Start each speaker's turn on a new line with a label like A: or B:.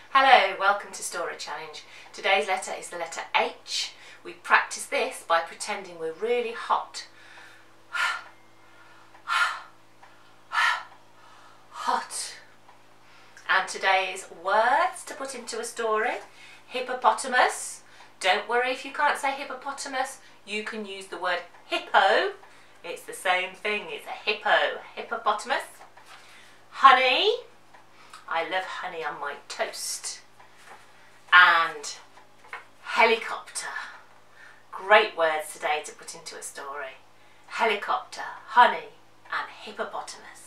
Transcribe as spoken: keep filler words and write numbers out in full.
A: Hello, welcome to Story Challenge. Today's letter is the letter H. We practice this by pretending we're really hot. Hot. And today's words to put into a story: hippopotamus. Don't worry if you can't say hippopotamus, you can use the word hippo. It's the same thing, it's a hippo, hippopotamus. Honey. I love honey on my toast. And helicopter. Great words today to put into a story. Helicopter, honey and hippopotamus.